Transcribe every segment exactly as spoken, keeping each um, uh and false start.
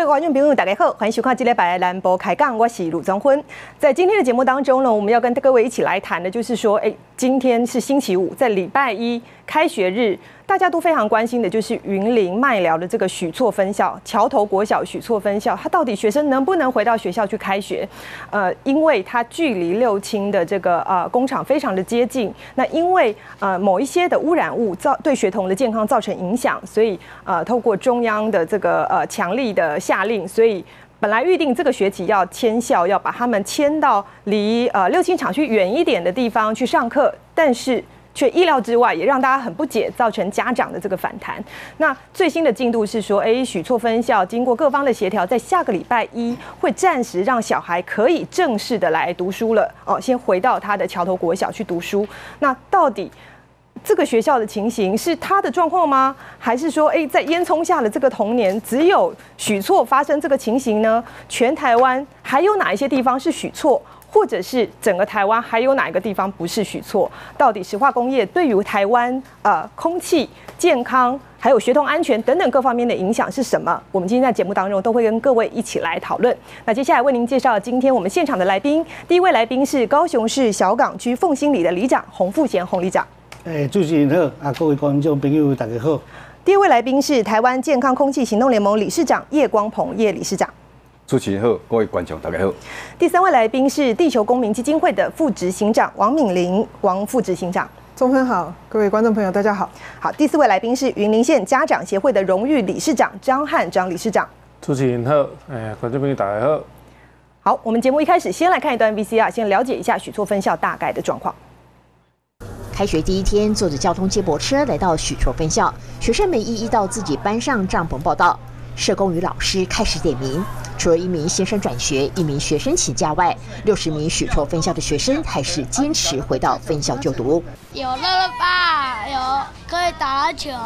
观众朋友，大家好，欢迎收看今天百兰博开杠，我是鲁宗昏。在今天的节目当中呢，我们要跟各位一起来谈的，就是说，哎，今天是星期五，在礼拜一开学日，大家都非常关心的就是云林麦寮的这个许错分校，桥头国小许错分校，它到底学生能不能回到学校去开学？呃，因为它距离六轻的这个呃工厂非常的接近，那因为呃某一些的污染物造对学童的健康造成影响，所以呃透过中央的这个呃强力的下令，所以本来预定这个学期要迁校，要把他们迁到离呃六轻厂区远一点的地方去上课，但是却意料之外，也让大家很不解，造成家长的这个反弹。那最新的进度是说，哎，许错分校经过各方的协调，在下个礼拜一会暂时让小孩可以正式的来读书了。哦，先回到他的桥头国小去读书。那到底这个学校的情形是他的状况吗？还是说，哎，在烟囱下的这个童年，只有许错发生这个情形呢？全台湾还有哪一些地方是许错？或者是整个台湾还有哪一个地方不是许错？到底石化工业对于台湾呃空气健康还有学童安全等等各方面的影响是什么？我们今天在节目当中都会跟各位一起来讨论。那接下来为您介绍今天我们现场的来宾，第一位来宾是高雄市小港区凤新里的里长洪富贤洪里长。 诶，主持人好，啊，各位观众朋友大家好。 第二位来宾是台湾健康空气行动联盟理事长叶光鹏叶理事长。 主持人好，各位观众大家好。 第三位来宾是地球公民基金会的副执行长王敏玲，王副执行长。 中分好，各位观众朋友大家好。 好，第四位来宾是云林县家长协会的荣誉理事长张汉张理事长。 主持人好，哎，观众朋友大家好。 好，我们节目一开始先来看一段 V C R， 先了解一下许错分校大概的状况。 开学第一天，坐着交通接驳车来到许错分校，学生们一一到自己班上帐篷报到。社工与老师开始点名，除了一名先生转学、一名学生请假外，六十名许错分校的学生还是坚持回到分校就读。 有乐乐吧，有可以打篮球。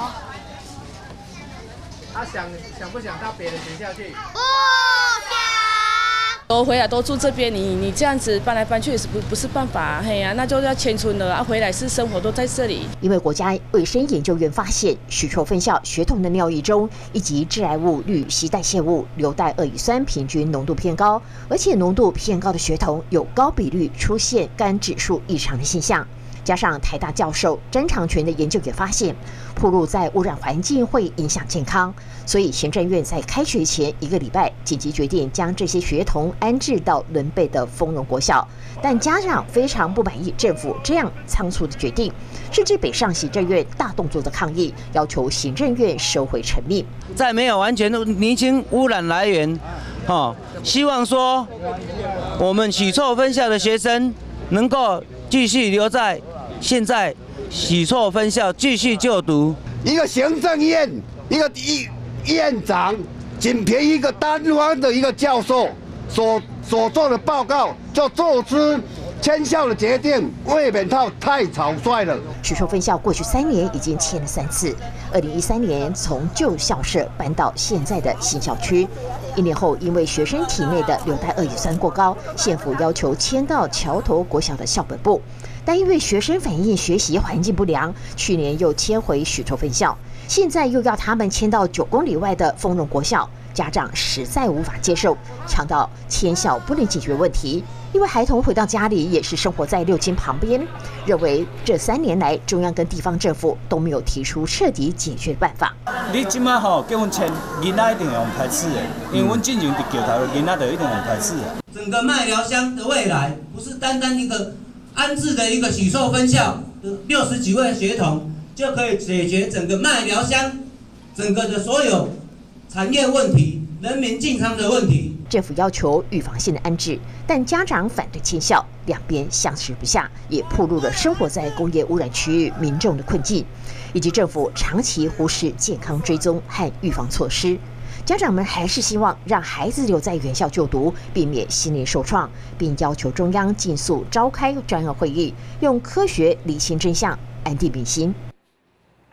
他、啊、想想不想到别的学校去？ 不想。 都回来都住这边，你你这样子搬来搬去也是不不是办法，嘿呀、啊，那就要迁村了啊，回来是生活都在这里。 因为国家卫生研究院发现，许错分校学童的尿液中一级致癌物氯烯代谢物硫代恶乙酸平均浓度偏高，而且浓度偏高的学童有高比率出现肝指数异常的现象。加上台大教授詹长全的研究也发现，暴露在污染环境会影响健康，所以行政院在开学前一个礼拜紧急决定将这些学童安置到伦贝的丰荣国小，但家长非常不满意政府这样仓促的决定，甚至北上行政院大动作的抗议，要求行政院收回成命。 在没有完全厘清污染来源，哦，希望说我们许错分校的学生能够继续留在现在许错分校继续就读。 一个行政院，一个院长，仅凭一个单方的一个教授所所做的报告，就做出迁校的决定，未免太草率了。 许错分校过去三年已经迁了三次，二零一三年从旧校舍搬到现在的新校区。一年后，因为学生体内的硫代恶乙酸过高，县府要求迁到桥头国小的校本部。但因为学生反映学习环境不良，去年又迁回许错分校，现在又要他们迁到九公里外的丰荣国校，家长实在无法接受，强调迁校不能解决问题，因为孩童回到家里也是生活在六轻旁边，认为这三年来中央跟地方政府都没有提出彻底解决办法。 你今麦吼叫阮迁，囡仔一定会用排斥的，因为阮进前伫桥头的囡仔就一定用排斥的。 整个麦寮乡的未来，不是单单一个安置的一个许错分校六十几位学童就可以解决整个麦寮乡整个的所有产业问题、人民健康的问题。 政府要求预防性的安置，但家长反对迁校，两边相持不下，也暴露了生活在工业污染区域民众的困境，以及政府长期忽视健康追踪和预防措施。家长们还是希望让孩子留在原校就读，避免心灵受创，并要求中央尽速召开专案会议，用科学理清真相，安定民心。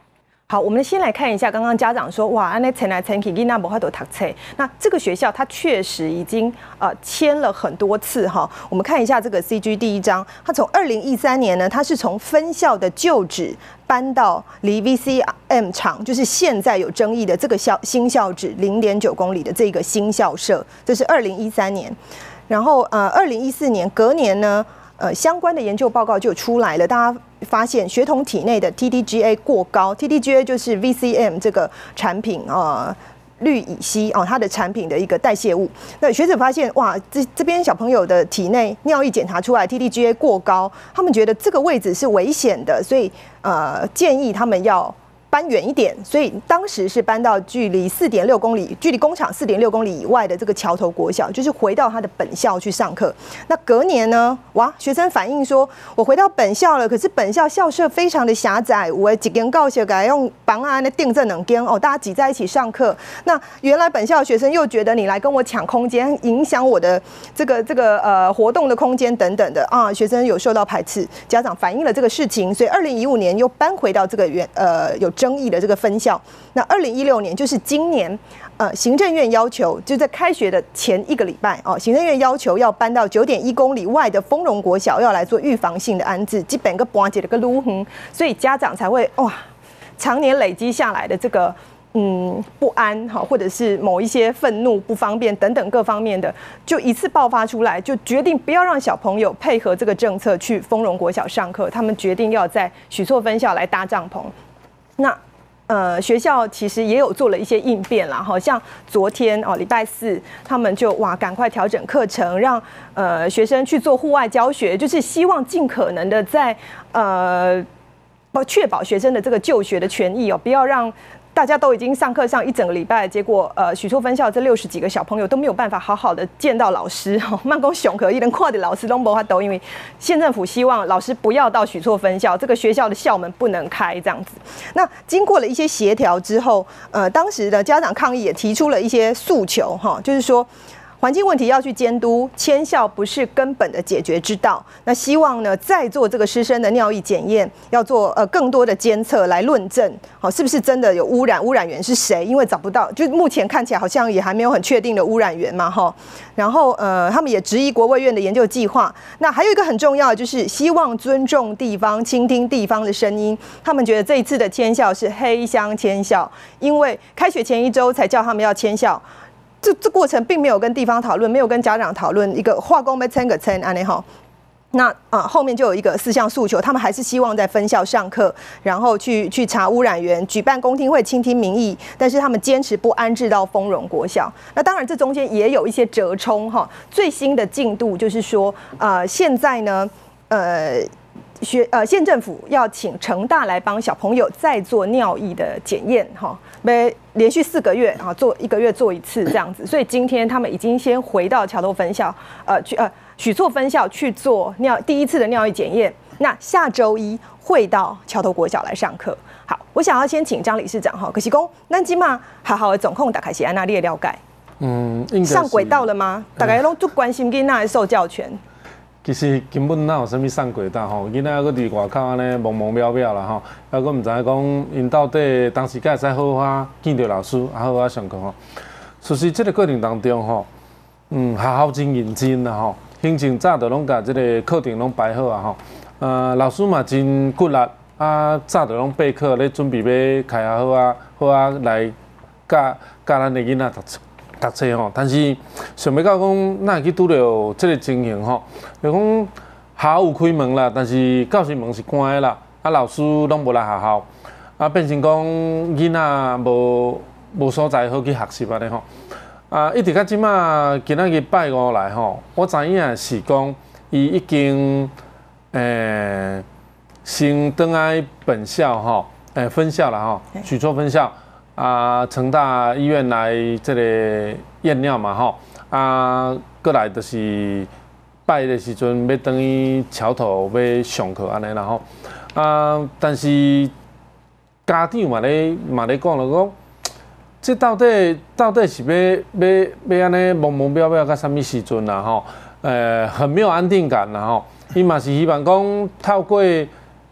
好，我们先来看一下，刚刚家长说，哇，那前来前去囡仔无法度读册。那这个学校它确实已经呃签了很多次哈。我们看一下这个 C G 第一章，它从二零一三年呢，它是从分校的旧址搬到离 V C M 厂，就是现在有争议的这个校新校址零点九公里的这个新校舍，这是二零一三年。然后呃，二零一四年隔年呢。呃，相关的研究报告就出来了，大家发现学童体内的 T D G A 过高 ，T D G A 就是 V C M 这个产品啊，氯乙烯哦，它的产品的一个代谢物。那学者发现，哇，这这边小朋友的体内尿液检查出来 T D G A 过高，他们觉得这个位置是危险的，所以呃建议他们要搬远一点，所以当时是搬到距离四点六公里，距离工厂四点六公里以外的这个桥头国小，就是回到他的本校去上课。那隔年呢，哇，学生反映说，我回到本校了，可是本校校舍非常的狭窄，我几间教室改用房啊那订正两间哦，大家挤在一起上课。那原来本校的学生又觉得你来跟我抢空间，影响我的这个这个呃活动的空间等等的啊，学生有受到排斥，家长反映了这个事情，所以二零一五年又搬回到这个原呃有争议的这个分校。那二零一六年就是今年，呃，行政院要求就在开学的前一个礼拜哦，行政院要求要搬到九点一公里外的丰荣国小，要来做预防性的安置，基本个搬解了个路横，所以家长才会哇，常年累积下来的这个嗯不安哈，或者是某一些愤怒、不方便等等各方面的，就一次爆发出来，就决定不要让小朋友配合这个政策去丰荣国小上课，他们决定要在许厝分校来搭帐篷。那呃，学校其实也有做了一些应变啦，好像昨天哦，礼拜四他们就哇赶快调整课程，让呃学生去做户外教学，就是希望尽可能的在呃确保学生的这个就学的权益哦，不要让大家都已经上课上一整个礼拜，结果呃许厝分校这六十几个小朋友都没有办法好好的见到老师哦，慢工熊可一人跨的老师都没法抖，因为县政府希望老师不要到许厝分校，这个学校的校门不能开这样子。那经过了一些协调之后，呃，当时的家长抗议也提出了一些诉求哈，就是说。环境问题要去监督，迁校不是根本的解决之道。那希望呢，再做这个师生的尿液检验，要做呃更多的监测来论证，好是不是真的有污染？污染源是谁？因为找不到，就目前看起来好像也还没有很确定的污染源嘛，哈。然后呃，他们也质疑国卫院的研究计划。那还有一个很重要的就是希望尊重地方，倾听地方的声音。他们觉得这一次的迁校是黑箱迁校，因为开学前一周才叫他们要迁校。这这过程并没有跟地方讨论，没有跟家长讨论一个化工被撑个撑安尼哈。那啊、呃、后面就有一个四项诉求，他们还是希望在分校上课，然后去去查污染源，举办公听会，倾听民意。但是他们坚持不安置到丰荣国小。那当然这中间也有一些折冲哈。最新的进度就是说，呃，现在呢，呃。学呃县政府要请成大来帮小朋友再做尿液的检验哈，每连续四个月啊做一个月做一次这样子，所以今天他们已经先回到桥头分校呃去呃许厝分校去做尿第一次的尿液检验，那下周一会到桥头国小来上课。好，我想要先请张理事长哈，可是公那今嘛好好的总控打开是安那列了解， 嗯，应该上轨道了吗？大家都最关心囡仔的受教权。 其实根本哪有啥物上轨道吼，囡仔还搁伫外口安尼懵懵渺渺啦吼，还搁毋知影讲因到底当时敢会使好好见到老师，啊好好上课吼。其实这个过程当中吼，嗯，学校真认真啦吼，行前早就拢甲这个课程拢排好啊吼，呃，老师嘛真骨力，啊早就拢备课咧准备要开啊好啊好啊来教教咱的囡仔读书。读册吼，但是想要到讲，哪会去拄到这个情形吼？就讲学校有开门啦，但是教室门是关的啦，啊老师拢无来学校，啊变成讲囡仔无无所在好去学习安尼吼。啊，一直到即马今仔日拜五来吼，我知影是讲伊已经诶先转来本校吼，诶分校啦吼，许厝分校。啊，成大医院来这个验尿嘛吼，啊，过来就是拜的时阵要等于桥头要上课安尼啦吼，啊，但是家长嘛咧嘛咧讲了讲，这到底到底是要要要安尼懵懵渺渺到什么时阵啦吼？呃，很没有安定感啦吼，伊嘛是希望讲透过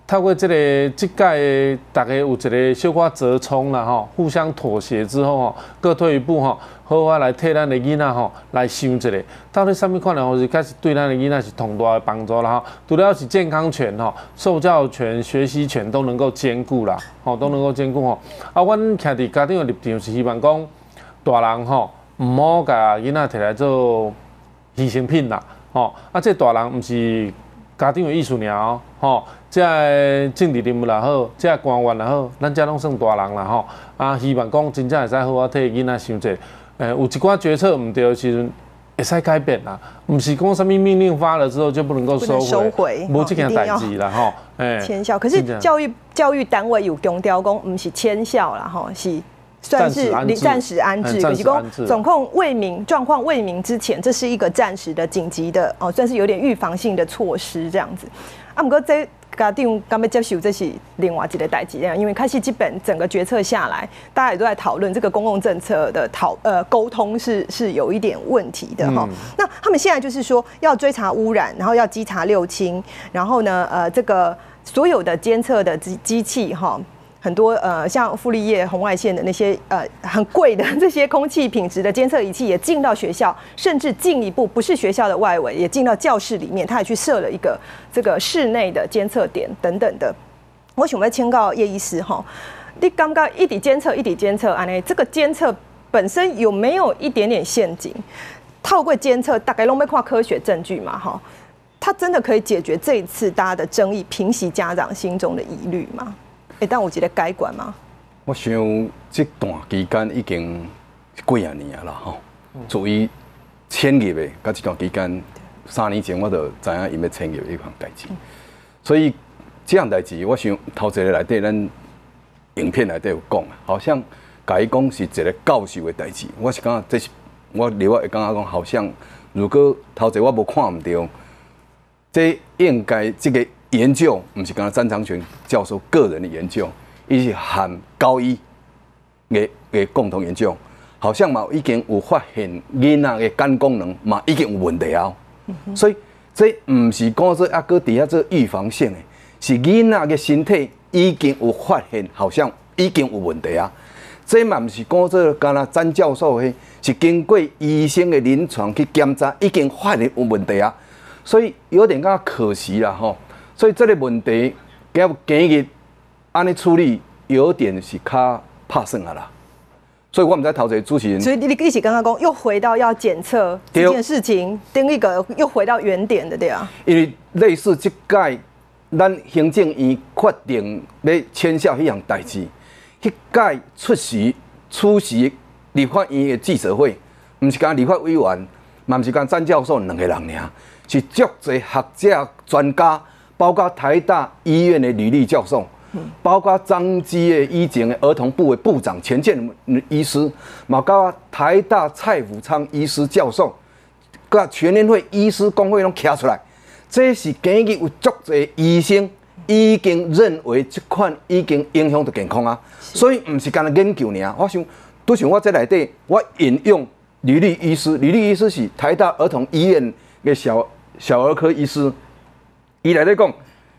透过这个这届大家有一个小可折冲啦吼，互相妥协之后吼，各退一步吼，好好来替咱的囡仔吼来想一下，到底什么款的方式开始对咱的囡仔是同大的帮助啦吼。除了是健康权吼、受教权、学习权都能够兼顾啦，吼都能够兼顾吼。啊，阮徛伫家长的立场是希望讲，大人吼唔好甲囡仔摕来做牺牲品啦，吼啊，这大人唔是家长的意思尔哦，吼。这政治人物也好，这官员也好，咱这拢算大人啦吼。啊，希望讲真正会使好好替囡仔想者，诶，有一寡决策唔对的时阵，会使改变啦。唔是讲什么命令发了之后就不能够收回， 收回， 无这件代志啦吼。 诶，签效，可是教育教育单位有强调讲，唔是签效啦吼，是。算是暂时安置，可是讲总控未明状况未明之前，这是一个暂时的紧急的哦，算是有点预防性的措施这样子。啊，不过这家长刚要接受，这是另外一个代志，因为开始基本整个决策下来，大家也都在讨论这个公共政策的讨呃沟通是是有一点问题的哈。嗯、那他们现在就是说要追查污染，然后要稽查六轻，然后呢呃这个所有的监测的机机器哈。很多呃，像傅立叶红外线的那些呃很贵的这些空气品质的监测仪器也进到学校，甚至进一步不是学校的外围，也进到教室里面，他也去设了一个这个室内的监测点等等的。我想要请教叶医师哈，你刚刚一底监测一底监测，安内这个监测本身有没有一点点陷阱？透过监测，大概都没看科学证据嘛哈，它真的可以解决这一次大家的争议，平息家长心中的疑虑吗？会当有一个改观吗？ 我想这段期间已经几啊年啊啦吼，属于迁入的，甲这段期间三年前我就知影伊要迁入的一项代志，所以这样代志，我想头一个内底咱影片内底有讲啊，好像甲伊讲是一个教授的代志，我是感觉这是我另外会感觉讲，好像如果头一个我无看唔到，这应该这个。研究不是刚才詹长全教授个人的研究，伊是含高一嘅嘅共同研究，好像嘛已经有发现囡仔嘅肝功能嘛已经有问题啊，嗯、所以这唔是讲说啊个底下做预防性的，是囡仔嘅身体已经有发现，好像已经有问题啊。这嘛唔是讲做刚才詹教授嘅，是经过医生嘅临床去检查，已经发现有问题啊，所以有点感觉可惜啦吼。所以这个问题，今今日安尼处理，有点是较拍算啊啦。所以我们在头一个主持人， 所以你一起刚刚讲，又回到要检测这件事情，等一个又回到原点的对啊。 因为类似这届，咱行政院决定要签效迄样代志，迄届出席出席立法院的记者会，唔是讲立法委员，嘛唔是讲詹教授两个人尔，是足侪学者专家。包括台大医院的吕立教授，包括彰基的以前的儿童部的部长钱建医师，嘛包括台大蔡福昌医师教授，甲全联会医师工会拢徛出来，这是今日有足侪医生已经认为这款已经影响到健康啊，所以唔是干那研究尔。我想，都像我这内底，我引用吕立医师，吕立医师是台大儿童医院的小小儿科医师。伊内底讲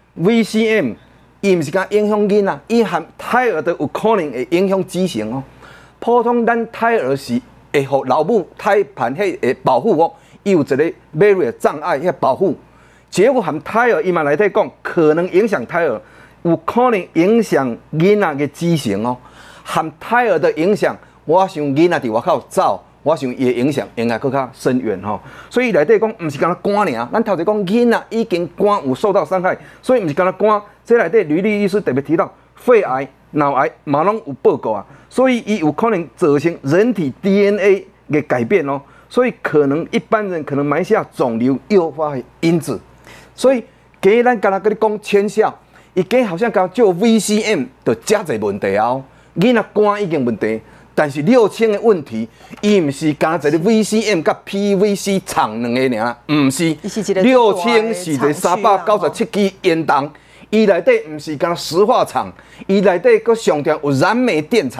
V C M， 伊毋是讲影响囡仔，伊含胎儿都有可能会影响畸形哦。普通咱胎儿是会互老母胎盘迄个保护哦，伊有一个 barrier 障碍迄保护。结果含胎儿伊嘛内底讲，可能影响胎儿，有可能影响囡仔嘅畸形哦。含胎儿的影响，我想囡仔伫外口走。我想伊影响应该更较深远吼，所以内底讲毋是干那肝尔，咱头先讲囡仔已经肝有受到伤害，所以毋是干那肝，这内底吕立医师特别提到肺癌、脑癌嘛拢有报告啊，所以伊有可能造成人体 D N A 的改变哦，所以可能一般人可能埋下肿瘤诱发的因子，所以今日咱干那跟你讲签效，伊今好像讲就 V C M 就加侪问题啊，囡仔肝已经问题。但是六千的问题，伊唔是加一个 V C M 甲 P V C 厂两个尔，唔是。六千是一个三百九十七支烟筒，伊内底唔是加石化厂，伊内底佫上条有燃煤电厂，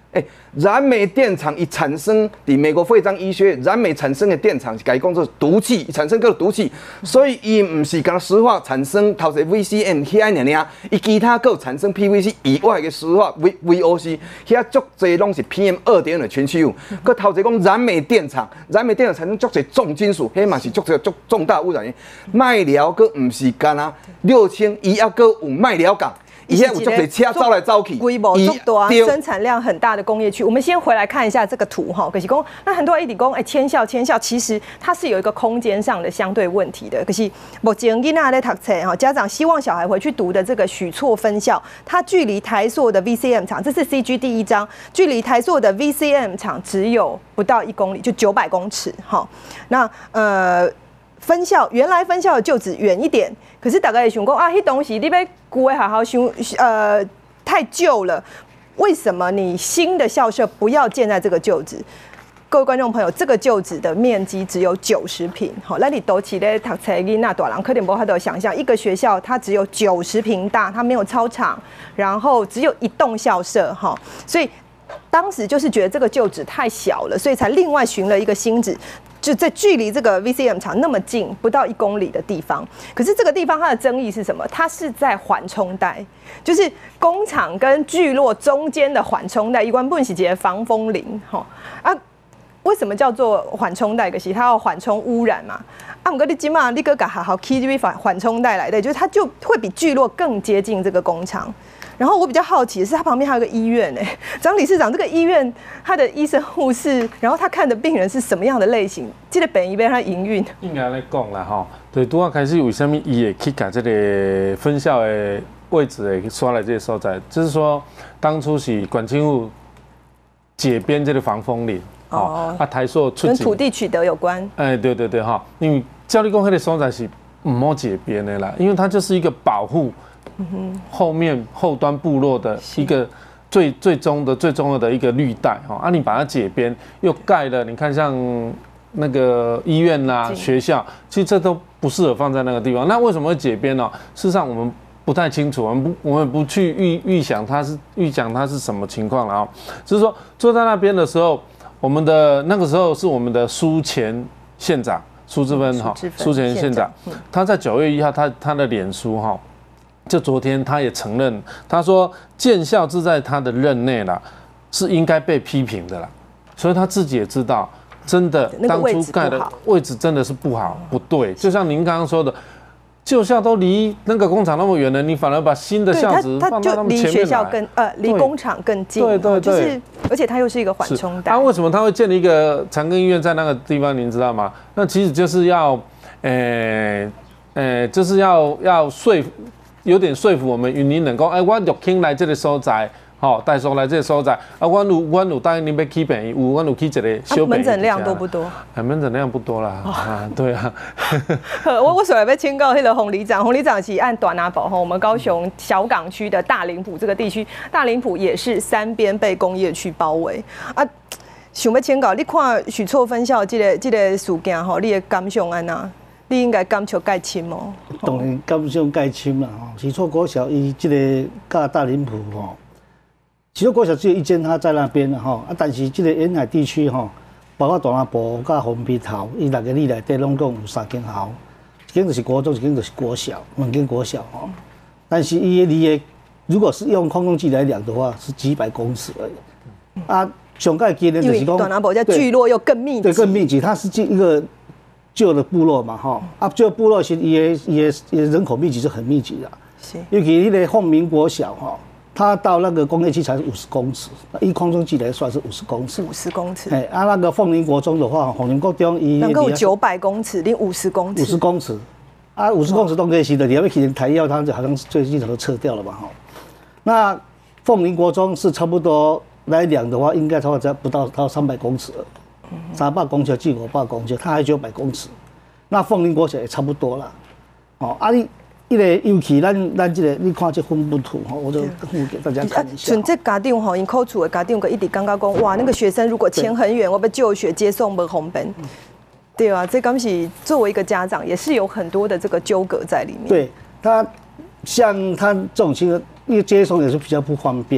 哎、欸，燃煤电厂一产生，伫美国非常医学，燃煤产生的电厂是改讲做毒气，产生个毒气，所以伊唔是讲石化产生头些 V C M 遐尔尔，伊其他个产生 P V C 以外的石化 V V O C， 遐足侪拢是 P M 二点五的全气物。个头些讲燃煤电厂，燃煤电厂产生足侪重金属，迄嘛是足侪足重大污染源。麦寮个唔是干啊，六轻伊还个有麦寮港。以前有足多车走来走去， 规模足大，生产量很大的工业区。我们先回来看一下这个图哈，可是讲那很多人一直讲，哎，迁校迁校，其实它是有一个空间上的相对问题的。可是目前囡仔在读册哈，家长希望小孩回去读的这个许错分校，它距离台塑的 V C M 厂，这是 C G 第一章，距离台塑的 V C M 厂只有不到一公里，就九百公尺哈。那呃。分校原来分校的就址远一点，可是大家也想讲啊，迄东西你要顾的好好修，呃，太旧了。为什么你新的校舍不要建在这个旧址？各位观众朋友，这个旧址的面积只有九十坪，好，那你都起咧读册囡仔大人，可能无法度想象，一个学校它只有九十坪大，它没有操场，然后只有一栋校舍，哈，所以当时就是觉得这个旧址太小了，所以才另外寻了一个新址。就在距离这个 V C M 厂那么近，不到一公里的地方。可是这个地方它的争议是什么？它是在缓冲带，就是工厂跟聚落中间的缓冲带，一关不是节防风林，哈啊。为什么叫做缓冲带？可是它要缓冲污染嘛。啊，不过你起码你个个好好 K T V 缓缓冲带来的，就是它就会比聚落更接近这个工厂。然后我比较好奇的是，它旁边还有个医院哎、欸，张理事长，这个医院他的医生护士，然后他看的病人是什么样的类型？这个本医被他营运。 应该来讲啦吼，对，拄啊开始为什么伊会去改这个分校的位置会刷来这个所在？就是说当初是管清府解编这个防风林。哦，啊，台塑出跟土地取得有关。 哎、欸，对对对哈，因为教育公会的所在是唔好解编的啦，因为它就是一个保护后面后端部落的一个最最终的最重要的一个绿带哈。啊，你把它解编又盖了，你看像那个医院啦、学校，其实这都不适合放在那个地方。那为什么会解编呢？事实上我们不太清楚，我们不我们不去预预想它是预想它是什么情况了啊，只是说坐在那边的时候。我们的那个时候是我们的苏前县长苏志芬哈，苏前县长，他在九月一号他他的脸书哈，就昨天他也承认，他说建校是在他的任内啦，是应该被批评的啦，所以他自己也知道，真的当初盖的位置真的是不好不对，就像您刚刚说的。旧校都离那个工厂那么远了，你反而把新的校址放到那么前面来， 离学校更呃离工厂更近， 对对对， 就是而且它又是一个缓冲带。 那、啊、为什么他会建立一个长庚医院在那个地方？您知道吗？那其实就是要，呃呃，就是要要说服，有点说服我们云林人讲，哎、欸，我玉兴来这个所在。好，带所来这个所在啊，我有我有答应你要起病，有我有去一个小病。 门诊量多不多？ 啊，门诊量不多啦，啊，对啊。 我我所要请教那个洪里长，洪里长是按大拿堡哈，我们高雄小港区的大林埔这个地区，大林埔也是三边被工业区包围啊。想要请教，你看许错分校这个这个事件吼，你的感想安那？你应该感触介深哦。 当然感想介深啦吼，许错国小伊这个甲大林埔吼。其实国小只有一间，它在那边哈啊，但是这个沿海地区哈，包括大南部、甲红鼻头，伊六个里内底拢共有三间校，一间就是国中，一间就是国小，两间国小哈。但是伊的离的，如果是用空中计来量的话，是几百公尺而已。啊，上盖今年就是讲， 大南部在聚落又更密集， 对，更密集，它是一个旧的部落嘛哈。啊，旧部落其实伊的伊的伊的人口密集是很密集的，是。尤其迄个凤鸣国小哈。它到那个工业区才是五十公尺，以空中计来算是五十公尺。 五十公尺。 哎，啊，那个凤林国中的话，凤林国中伊能够九百公尺，零五十公尺。 五十公尺，啊，五十公尺都可以行的。你要去台药，它好像最近都撤掉了吧？哈。那凤林国中是差不多来量的话，应该差不多不到到三百公尺了，三百公尺至五百公尺，它还九百公尺。那凤林国小也差不多了。哦，啊你。一个尤其咱咱这个，你看这分布图哈，我就附给大家看一下。 像这家长吼，因考处的家长个一直感觉讲，哇，那个学生如果迁很远，我要就学接送不方便，对啊，这刚是作为一个家长，也是有很多的这个纠葛在里面。 对他，像他这种情况，因为接送也是比较不方便啊。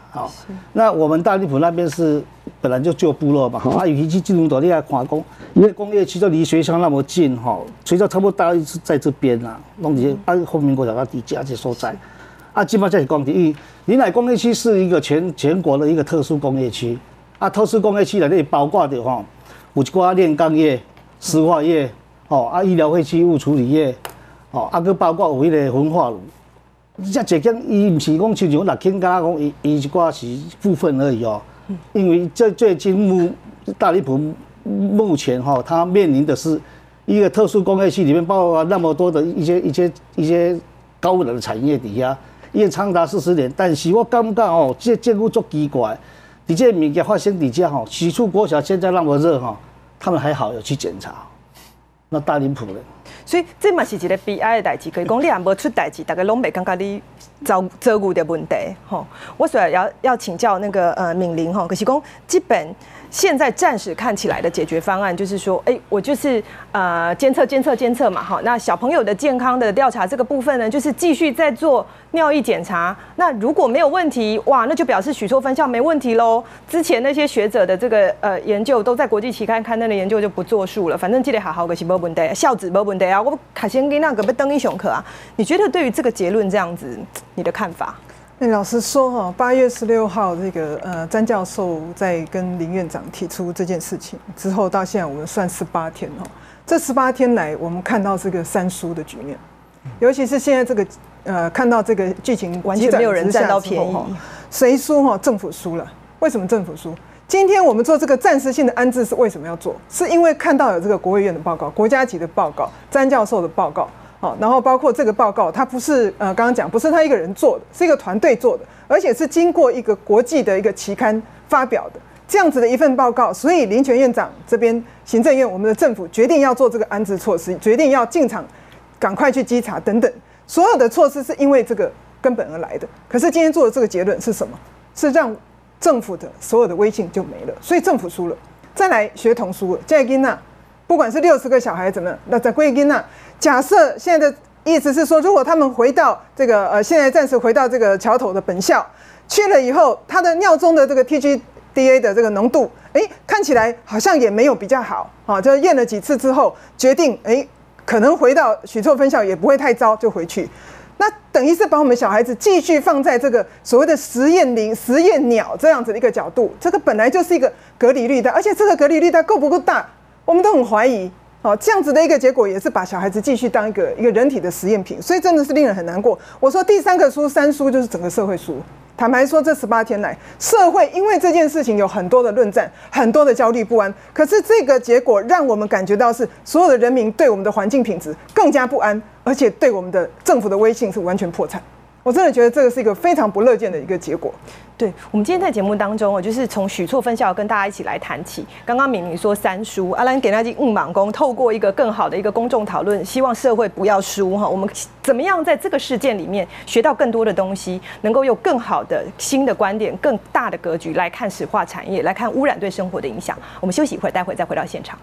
好，那我们大林埔那边是本来就旧部落嘛，啊，与其进入到你来看讲，因为工业区就离学校那么近哈，学校差不多大概是在这边啦，弄些啊后面国小到底价这所在，啊，基本上是讲的，因为林海工业区是一个全全国的一个特殊工业区，啊，特殊工业区内底包括的哈，有一寡炼钢业、石化业，哦，啊，医疗废弃物处理业，哦，啊，佮包括有迄个焚化炉。这一间伊唔是讲亲像六轻甲讲伊伊一寡是部分而已哦，因为这最近目大林埔目前哈、哦，它面临的是一个特殊工业区里面包括那么多的一些一些一些高污染的产业底下，因为长达四十年，但是我感觉哦，这政府足奇怪，伫这物件发生底下哈，许处国小现在那么热哈，他们还好有去检查，那大林埔呢？ 所以这嘛是一个悲哀的代志，可以讲你也无出代志，大家拢袂感觉你遭遭遇的问题吼。我所以要要请教那个呃敏玲吼，可是讲基本现在暂时看起来的解决方案就是说，哎、欸，我就是呃监测监测监测嘛，好，那小朋友的健康的调查这个部分呢，就是继续在做尿液检查。那如果没有问题，哇，那就表示许错分校没问题喽。之前那些学者的这个呃研究都在国际期刊刊登的研究就不作数了，反正这个好好的是没问题，校址没问题啊。我卡先跟那个被登英雄课啊，你觉得对于这个结论这样子，你的看法？ 那老实说哈，八月十六号这个呃詹教授在跟林院长提出这件事情之后，到现在我们算十八天哈，这十八天来我们看到这个三输的局面，尤其是现在这个呃看到这个剧情完全没有人占到便宜， 谁输哈？政府输了。为什么政府输？今天我们做这个暂时性的安置是为什么要做？是因为看到有这个国卫院的报告、国家级的报告、詹教授的报告。好，然后包括这个报告，它不是呃刚刚讲，不是他一个人做的，是一个团队做的，而且是经过一个国际的一个期刊发表的这样子的一份报告。所以林权院长这边行政院我们的政府决定要做这个安置措施，决定要进场赶快去稽查等等，所有的措施是因为这个根本而来的。可是今天做的这个结论是什么？是让政府的所有的威信就没了，所以政府输了。再来，学童输了，这囡仔不管是六十个小孩怎么样，那在归囡仔。假设现在的意思是说，如果他们回到这个呃，现在暂时回到这个桥头的本校去了以后，他的尿中的这个 T G D A 的这个浓度，哎，看起来好像也没有比较好啊。就验了几次之后，决定哎，可能回到许错分校也不会太糟，就回去。那等于是把我们小孩子继续放在这个所谓的实验林、实验鸟这样子的一个角度，这个本来就是一个隔离率带，而且这个隔离率带够不够大，我们都很怀疑。哦，这样子的一个结果也是把小孩子继续当一个一个人体的实验品，所以真的是令人很难过。我说第三个输三输就是整个社会输。坦白说，这十八天来，社会因为这件事情有很多的论战，很多的焦虑不安。可是这个结果让我们感觉到是所有的人民对我们的环境品质更加不安，而且对我们的政府的威信是完全破产。我真的觉得这个是一个非常不乐见的一个结果。 对，我们今天在节目当中哦，就是从许错分校跟大家一起来谈起。刚刚敏玲说三输，阿兰给那句硬莽工，透过一个更好的一个公众讨论，希望社会不要输哈。我们怎么样在这个事件里面学到更多的东西，能够有更好的新的观点、更大的格局来看石化产业，来看污染对生活的影响。我们休息一会儿，待会再回到现场。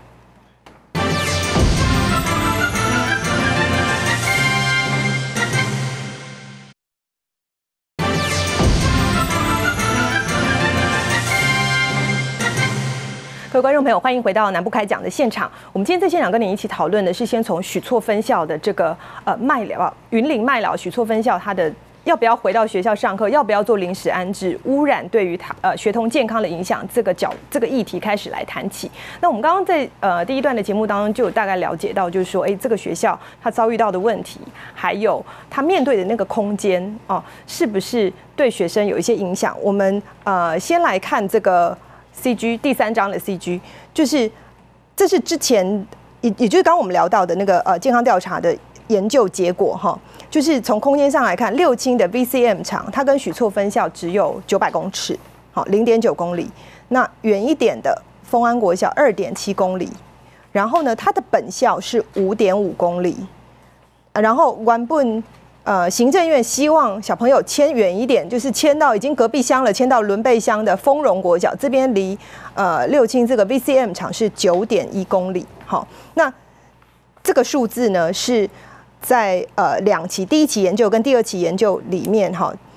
各位观众朋友，欢迎回到南部开讲的现场。我们今天在现场跟你一起讨论的是，先从许错分校的这个呃麦寮啊，云林麦寮许错分校它的要不要回到学校上课，要不要做临时安置，污染对于他呃学童健康的影响这个角这个议题开始来谈起。那我们刚刚在呃第一段的节目当中就有大概了解到，就是说，哎，这个学校它遭遇到的问题，还有它面对的那个空间哦，是不是对学生有一些影响？我们呃先来看这个。C G 第三章的 C G 就是这是之前也也就是刚刚我们聊到的那个呃健康调查的研究结果哈，就是从空间上来看，六轻的 V C M 厂它跟许错分校只有九百公尺，好零点九公里。那远一点的丰安国小二点七公里，然后呢它的本校是五点五公里，然后原本。呃，行政院希望小朋友迁远一点，就是迁到已经隔壁乡了，迁到伦贝乡的丰荣国小这边，离呃六轻这个 V C M 厂是九点一公里。好，那这个数字呢是在呃两期第一期研究跟第二期研究里面哈，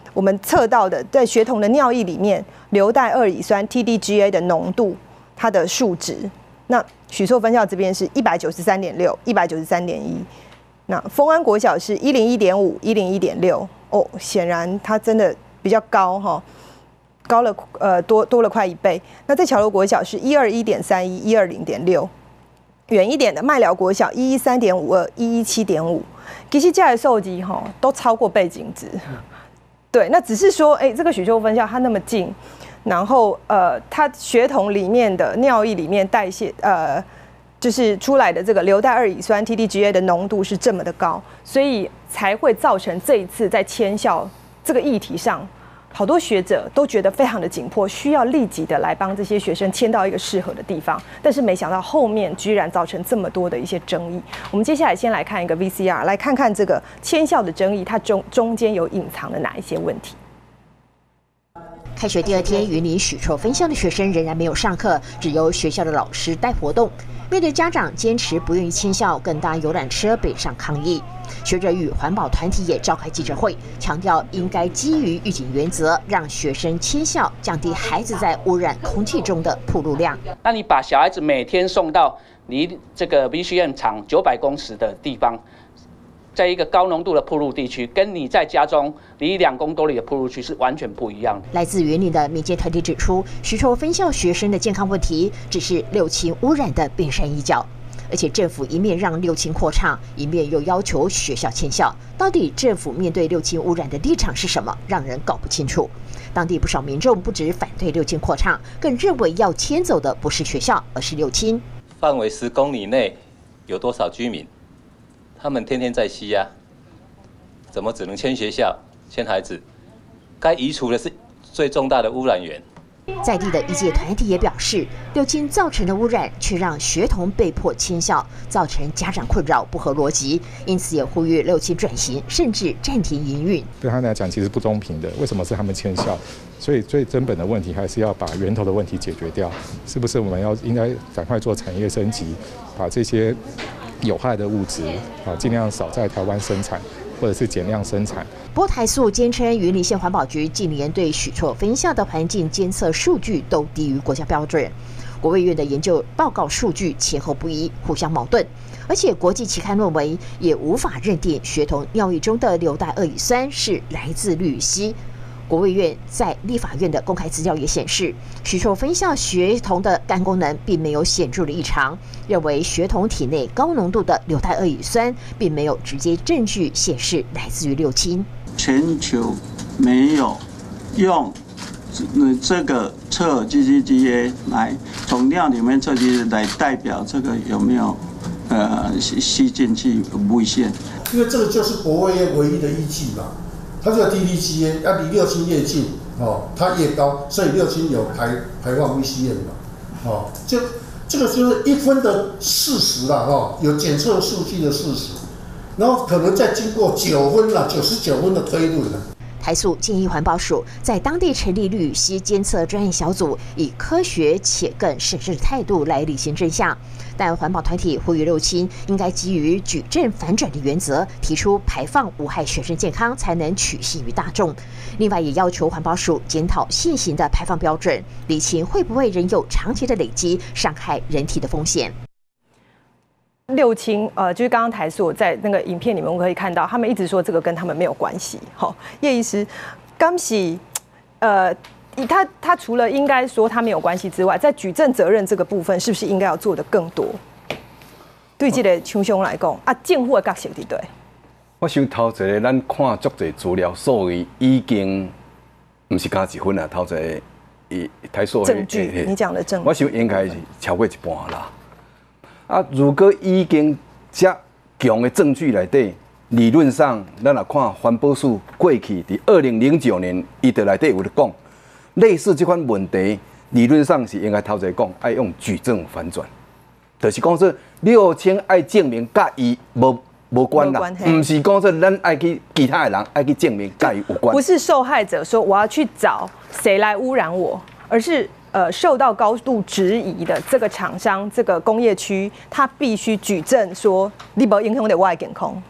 我们测到的在学童的尿液里面硫代二乙酸 T D G A 的浓度，它的数值。那许硕分校这边是一百九十三点六、一百九十三点一。那丰安国小是一零一点五、一零一点六。哦，显然它真的比较高哈，高了呃多多了快一倍。那在桥头国小是一二一点三一、一二零点六。远一点的麦寮国小一一三点五二、一一七点五。其实这些数字哈都超过背景值。对，那只是说，哎、欸，这个许秀分校它那么近，然后呃，它血统里面的尿液里面代谢呃，就是出来的这个硫代二乙酸 T D G A 的浓度是这么的高，所以才会造成这一次在迁校这个议题上，好多学者都觉得非常的紧迫，需要立即的来帮这些学生迁到一个适合的地方。但是没想到后面居然造成这么多的一些争议。我们接下来先来看一个 V C R， 来看看这个迁校的争议，它中中间有隐藏的哪一些问题。 开学第二天，云林许辍分校的学生仍然没有上课，只由学校的老师带活动。面对家长坚持不愿意迁校，更搭游览车北上抗议。学者与环保团体也召开记者会，强调应该基于预警原则，让学生迁校，降低孩子在污染空气中的暴露量。 那你把小孩子每天送到离这个 V C M 厂九百公尺的地方，在一个高浓度的暴露地区，跟你在家中离两公多里的暴露区是完全不一样的。 来自云林的民间团体指出，许辍分校学生的健康问题只是六轻污染的冰山一角。而且政府一面让六轻扩厂，一面又要求学校迁校，到底政府面对六轻污染的立场是什么，让人搞不清楚。当地不少民众不止反对六轻扩厂，更认为要迁走的不是学校，而是六轻。 范围十公里内有多少居民？他们天天在吸呀，怎么只能迁学校、迁孩子？该移除的是最重大的污染源。 在地的一届团体也表示，六轻造成的污染却让学童被迫迁校，造成家长困扰，不合逻辑。因此也呼吁六轻转型，甚至暂停营运。 对他们来讲，其实不公平的。为什么是他们迁校？所以最根本的问题还是要把源头的问题解决掉。是不是我们要应该赶快做产业升级，把这些有害的物质啊尽量少在台湾生产，或者是减量生产。 不过台塑坚称，云林县环保局近年对许辍分校的环境监测数据都低于国家标准。国卫院的研究报告数据前后不一，互相矛盾，而且国际期刊论文也无法认定学童尿液中的硫代二乙酸是来自氯烯。国卫院在立法院的公开资料也显示，许辍分校学童的肝功能并没有显著的异常，认为学童体内高浓度的硫代二乙酸并没有直接证据显示来自于六轻。 全球没有用这个测 G G G A 来从尿里面测 G G G A 来代表这个有没有呃吸吸进去危险， 因为这个就是国卫院唯一的依据嘛。它这个 T D G A 要离六轻越近，哦，它越高，所以六轻有排排放 V C M 嘛，哦，就这个就是一分的事实啦，哦，有检测数据的事实，然后可能再经过九分啦，九十九分的推论啦。 台塑建议环保署在当地成立氯烯监测专业小组，以科学且更审慎的态度来理清真相。但环保团体呼吁六轻应该基于举证反转的原则，提出排放无害学生健康，才能取信于大众。另外，也要求环保署检讨现行的排放标准，理清会不会仍有长期的累积伤害人体的风险。 六轻，呃，就是刚刚台塑在那个影片里面，我们可以看到，他们一直说这个跟他们没有关系。好，叶医师，刚喜，呃，他他除了应该说他没有关系之外，在举证责任这个部分，是不是应该要做的更多？对这个厂商来讲，啊，政府的角色伫对。 我想头一个，咱看足侪资料，所以已经不是加一分啊，头一个，伊台塑证据，你讲的证据， 我想应该是超过一半啦。啊，如果已经这强的证据内底，理论上，咱来看环保署过去伫二零零九年，伊伫内底有咧讲，类似这款问题，理论上是应该头一个讲，爱用举证反转，就是讲说六轻爱证明甲伊无无关啦，唔是讲说咱爱去其他的人爱去证明甲伊有关， 不是受害者说我要去找谁来污染我，而是。呃，受到高度质疑的这个厂商、这个工业区，他必须举证说你无影响到我的健康。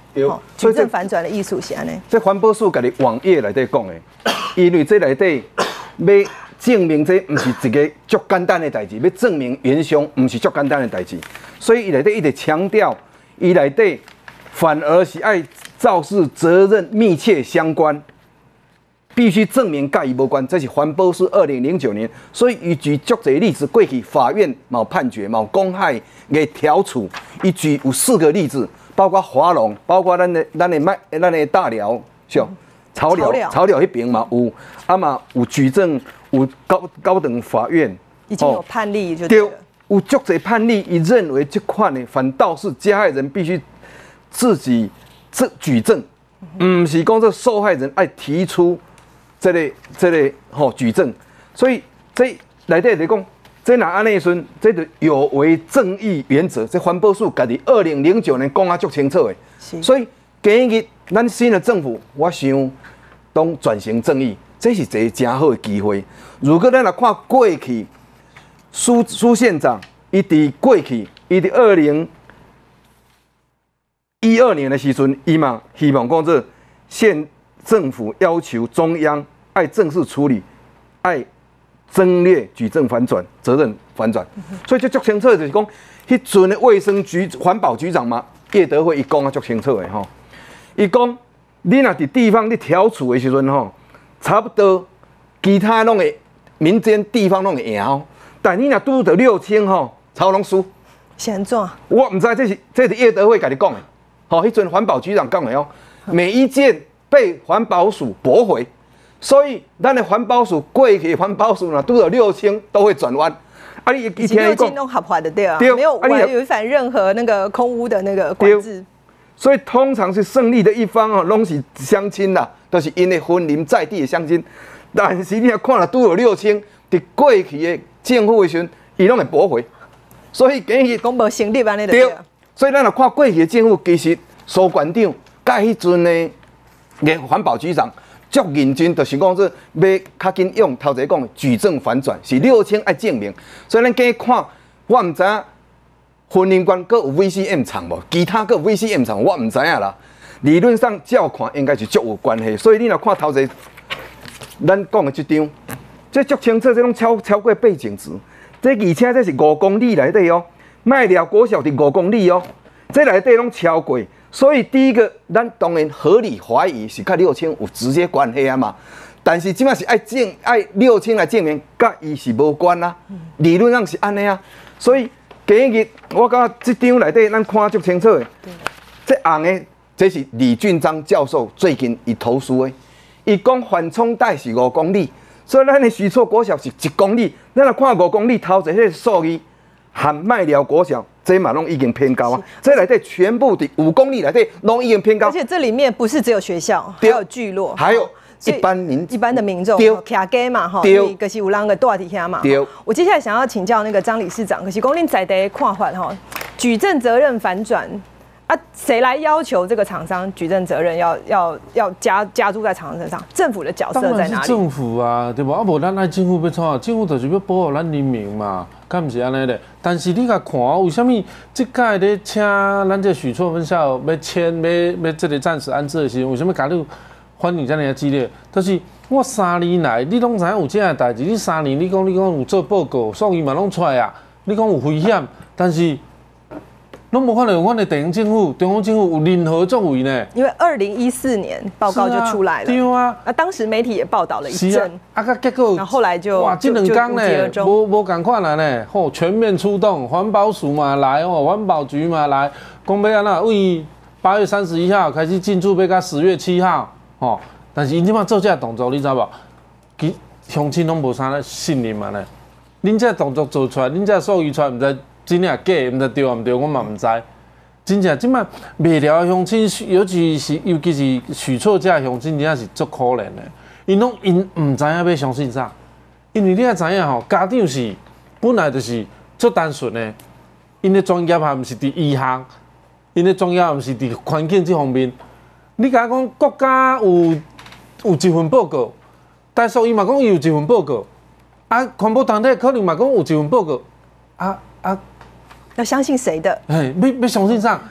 哦，矩阵反转的艺术是安尼。 这环保署家己网页内底讲的，因为这内底要证明这不是一个足简单的代志，要证明原凶不是足简单的代志，所以伊内底一直强调，伊内底反而是爱肇事责任密切相关。必须证明甲伊无关，这是环保署二零零九年，所以依据足侪例子，过去法院冇判决，冇公害嘅调处，依据有四个例子，包括华龙，包括咱的咱的麦咱的大寮，是草寮草寮迄边嘛有，啊嘛有举证，有高高等法院已经有判例就对了。 有足侪判例，伊认为这款呢，反倒是加害人必须自己这举证，唔是讲这受害人爱提出。这个这个吼、哦、举证，所以这内底来讲，这若安尼时，这就有违正义原则。这环保署家己二零零九年讲啊足清楚的，所以今日咱新的政府，我想当转型正义，这是一个真好的机会。如果咱来看过去，苏苏县长伊伫过去，伊伫二零一二年的时阵，伊嘛希望讲这县。政府要求中央爱正式处理，爱增列举证反转责任反转，所以这足清楚就是讲，迄阵的卫生局环保局长嘛，叶德惠伊讲啊足清楚的吼，伊讲你若伫地方你调处的时阵吼，差不多其他拢会民间地方拢会赢吼，但你若拄到六轻吼，超拢输。 是安怎？ 我唔知这是这是叶德惠家己讲的，吼，迄阵环保局长讲的哦，每一件。被环保署驳回，所以咱的环保署过去环保署呢，都有六轻都会转弯。啊，你以前六轻都合法的对啊，没有违反任何那个空污的那个管制。 所以通常是胜利的一方哦，拢是乡亲啦，都是因为婚邻在地的乡亲。但是你若看了都有六轻，伫过去的政府的时阵，伊拢会驳回。所以今日讲无成立安尼对，所以咱若看过去的政府，其实苏馆长甲迄阵呢。个环保局长足认真，就是讲说要较紧用头一讲举证反转，是六轻爱证明。所以咱今看，我唔知影婚姻馆阁有 V C M 厂无，其他阁有 V C M 厂，我唔知影啦。理论上照看应该是足有关系。所以你若看头一，咱讲的这张，这足清楚，这种超超过背景值。这而且这是五公里内底哦，麦寮国小伫五公里哦，这内底拢超过。所以第一个，咱当然合理怀疑是甲六轻有直接关系啊嘛。但是即马是爱证爱六轻来证明，甲伊是无关啊。理论上是安尼啊。所以今日我感觉这张内底咱看足清楚的。这红的，这是李俊章教授最近伊投诉的。伊讲缓冲带是五公里，所以咱的许厝国小是一公里。咱来看五公里头一迄个数字，含麦寮国小。这嘛拢已经偏高啊！这内底全部的五公里内底拢已经偏高， 而且这里面不是只有学校，还有聚落， 还有一般民一般的民众，徛街嘛哈，可是有人个住伫遐嘛。我接下来想要请教那个张理事长，可是讲恁在地看法哈，举证责任反转啊，谁来要求这个厂商举证责任要要要加加注在厂商身上？政府的角色在哪里？ 政府啊，对不？啊，无咱爱政府要创，政府就是要保护咱人民嘛。敢毋是安尼咧？但是你甲看，为什么这届咧请咱这许厝分校要签要要这个暂时安置的时候，为什么家你反应这么激烈？就是我三年来，你拢知影有这样代志，你三年你讲你讲有做报告，所以嘛拢出来啊。你讲有危险，但是拢无看到阮的地方政府、中央政府有任何作为呢？ 因为二零一四年报告就出来了， 对啊， 啊，当时媒体也报道了一阵， 啊，啊，结果， 然后后来就哇，这两天呢，无无共款了呢，吼，全面出动，环保署嘛来哦，环保局嘛来，讲要安那，为八月三十一号开始进驻，要到十月七号，吼，但是因即马做这动作，你知无？其乡亲拢无啥信任嘛呢？恁这动作做出来，恁这数据出来，毋知。真正假，毋知对啊毋对，我嘛毋知。真正即摆卖寮乡亲，尤其是尤其是许厝这乡亲，真正是足可怜的。因拢因毋知影要相信啥，因为你也知影吼，家长是本来就是足单纯的，因的专业也毋是伫医学，因的专业也毋是伫环境这方面。你甲我讲国家有有一份报告，但是伊嘛讲伊有一份报告，啊，环保团体可能嘛讲有一份报告，啊啊。 要相信谁的？ 哎，要要相信啥？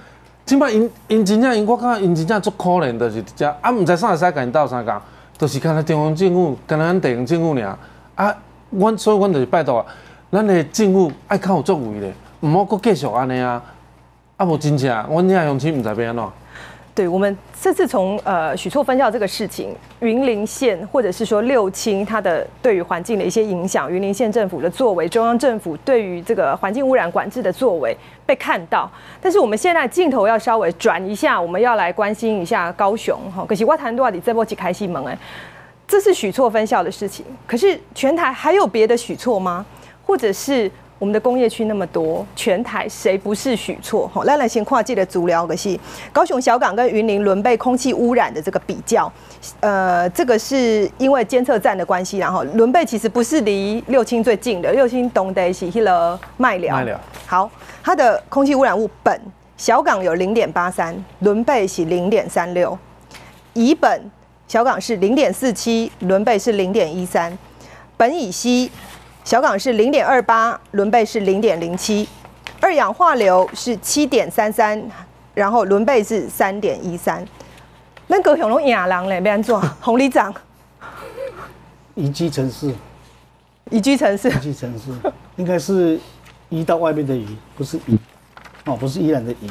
即摆因因真正因我感觉因真正足可怜，就是只啊，毋知啥会使甲因斗相共，就是干那中央政府，干那咱地方政府尔啊。阮所以，阮就是拜托啊，咱的政府爱较有作为咧，毋好阁继续安尼啊。啊，无真正，阮遐乡亲毋知要安怎。 对，我们这次从呃许错分校这个事情，云林县或者是说六轻它的对于环境的一些影响，云林县政府的作为，中央政府对于这个环境污染管制的作为被看到。但是我们现在镜头要稍微转一下，我们要来关心一下高雄哈。可是我谈到底这波几开西门哎，这是许错分校的事情，可是全台还有别的许错吗？或者是？我们的工业区那么多，全台谁不是许错？好，来来先跨界的足疗个是高雄小港跟云林伦贝空气污染的这个比较，呃，这个是因为监测站的关系，然后伦贝其实不是离六轻最近的，六轻东得是迄个麦寮。麦寮。好，它的空气污染物苯小港有零点八三，伦贝是零点三六，乙苯小港是零点四七，伦贝是零点一三，苯乙烯。小港是零点二八，伦贝是零点零七，二氧化硫是七点三三，然后伦贝是三点一三。咱高雄拢赢人嘞，要安怎？洪里长， 宜居城市， 宜居城市， 宜居城市，应该是移到外面的移，不是宜，哦，不是宜兰的宜。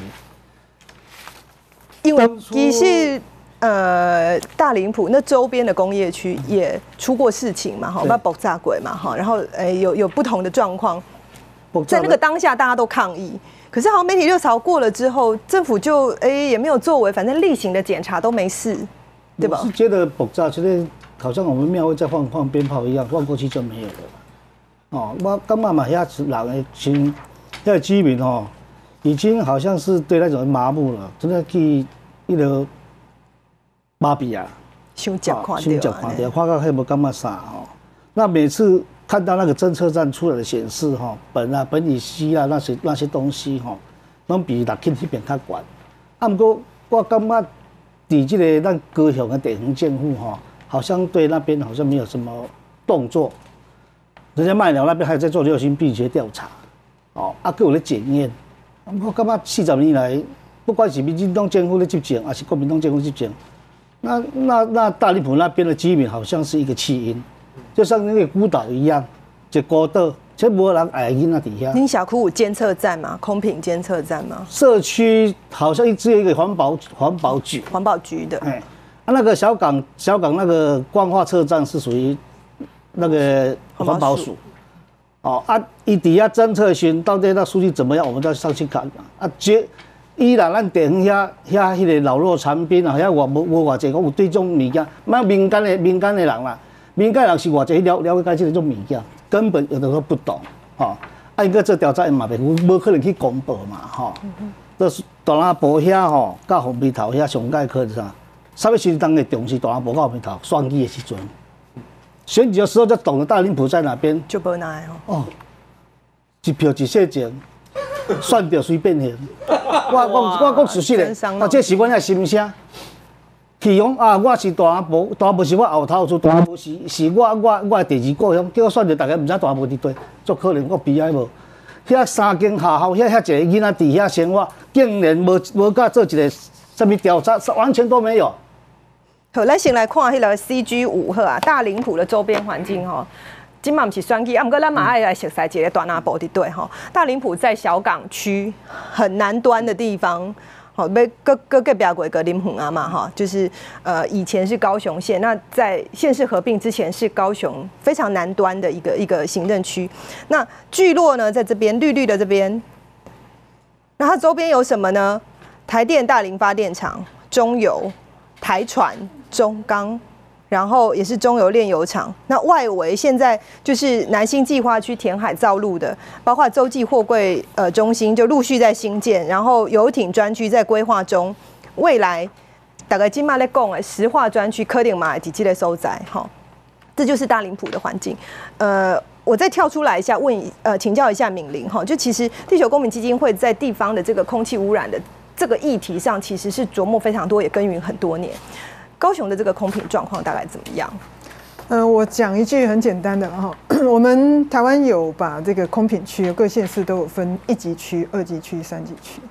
因为其实。呃，大林埔那周边的工业区也出过事情嘛，哈，那爆炸鬼嘛，哈，然后呃有有不同的状况，在那个当下大家都抗议，可是好像媒体热潮过了之后，政府就哎也没有作为，反正例行的检查都没事，对吧？ 我是觉得爆炸现在好像我们庙会在放放鞭炮一样，放过去就没有了。哦，我感觉嘛，遐人的群，遐个居民哦，已经好像是对那种麻木了，真的去一个。麻痹啊， 胸脚看到， 胸脚看到，看到还无感觉啥哦。那每次看到那个侦测站出来的显示哈，苯啊、苯乙烯啊那些那些东西哈，拢比六轻那边较悬。啊，不过我感觉，伫这个咱高雄的地方政府哈，好像对那边好像没有什么动作。人家麦寮那边还在做六轻病学调查，哦，啊，还有咧检验。我感觉四十年来，不管是民进党政府咧执政，还是国民党政府执政。那那那大林埔那边的居民好像是一个弃婴，就像那个孤岛一样，一孤岛，全无人爱囡仔底下。 您小区有监测站吗？空品监测站吗？ 社区好像只有一个环保环保局， 环保局的。哎， 啊，那个小港小港那个光化测站是属于那个环保署。哦啊，伊底下侦测群到底那数据怎么样，我们再上去看啊，绝。依然咱地方遐遐迄个老弱残兵啊，遐偌无无偌济讲有对种物件，咱民间的民间的人啦，民间人是偌济了了解这种物件，根本有的时候不懂，吼、哦。啊，伊个做调查嘛，袂无可能去公布嘛，吼、哦。就是大林埔遐吼，到红鼻头遐上界可是啥？啥物时当会重视大林埔到红鼻头选举的时阵，选举的时候就懂得大林埔在哪边， 就无奈哦。哦，一票一块钱。选着随便选，我我我讲事实嘞，啊，这是阮的心声。去讲啊，我是大林埔，大林埔是我后头出，大林埔是是我我我的第二故乡，叫我选着，大家毋知大林埔伫对，足可能我悲哀无。遐三间学校，遐遐一个囡仔伫遐生活，竟然无无甲做一个什么调查，完全都没有。 好，咱先来看迄个 C G 五好啊，大林埔的周边环境吼。今嘛不是选举，啊，不过咱嘛爱来熟悉一个大林埔的对吼。大林埔在小港区很南端的地方，好，要各各隔壁过个林埔啊嘛哈，就是呃以前是高雄县，那在县市合并之前是高雄非常南端的一个一个行政区。那聚落呢在这边绿绿的这边，那它周边有什么呢？台电大林发电厂、中油、台船、中钢。然后也是中油炼油厂，那外围现在就是南新计划区填海造陆的，包括洲际货柜呃中心就陆续在兴建，然后游艇专区在规划中，未来大概今嘛在讲的石化专区可能嘛几几类收窄哈，这就是大林埔的环境。呃，我再跳出来一下问呃请教一下敏玲哈，就其实地球公民基金会在地方的这个空气污染的这个议题上，其实是琢磨非常多，也耕耘很多年。高雄的这个空品状况大概怎么样？ 嗯、呃，我讲一句很简单的哈，我们台湾有把这个空品区各县市都有分一级区、二级区、三级区。